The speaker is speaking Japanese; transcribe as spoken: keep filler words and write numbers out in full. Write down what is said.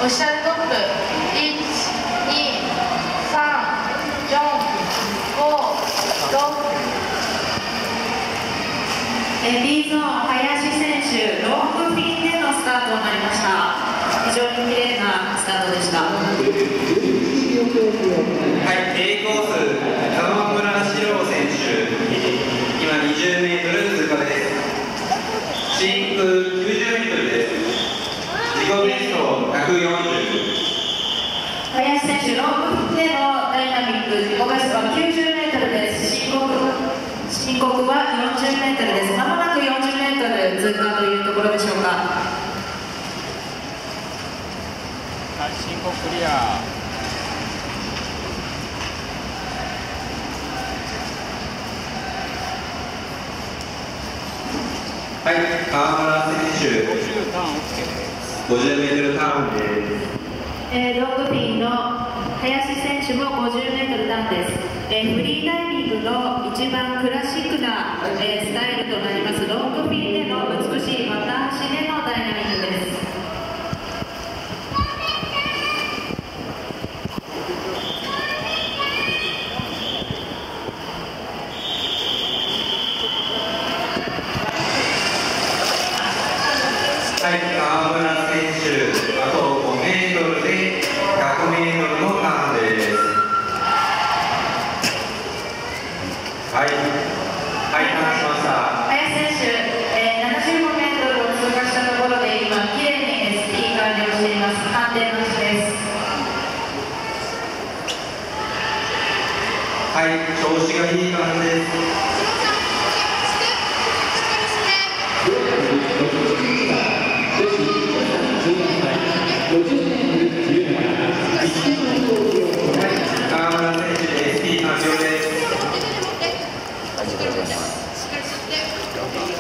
オフィシャルトップいち、に、さん、よん、ご、ろく。 B ゾーン林選手、ロングフィンでのスタートになりました。非常に綺麗なスタートでした。 はい、A コース川村史郎選手、今にじゅうメートル通過です。深空きゅうじゅうメートルです。自己ベストひゃくよんじゅう。 林選手、ロングフィンでのダイナミック、自己ベストはきゅうじゅうメートルです。申告申告はよんじゅうメートルです。まもなくよんじゅうメートル通過というところでしょうか。 はい、申告クリア。 はい、川村選手、 ごじゅうターン OK です。 ごじゅうメートルターンです。 えー、ロングフィンの林選手もごじゅうメートルターンです。えー、フリーダイビングの一番クラシックな、えー、スタイルとなりますロングフィンでの美しい股足でのダイナミックです。 はい、川村選手、あとごメートルでひゃくメートルのターンです。はい、はい、ターンしました。 林選手、えー、ななじゅうごメートルを通過したところで今、きれいに エスピー 完了しています。判定なしです。 はい、調子がいい感じです。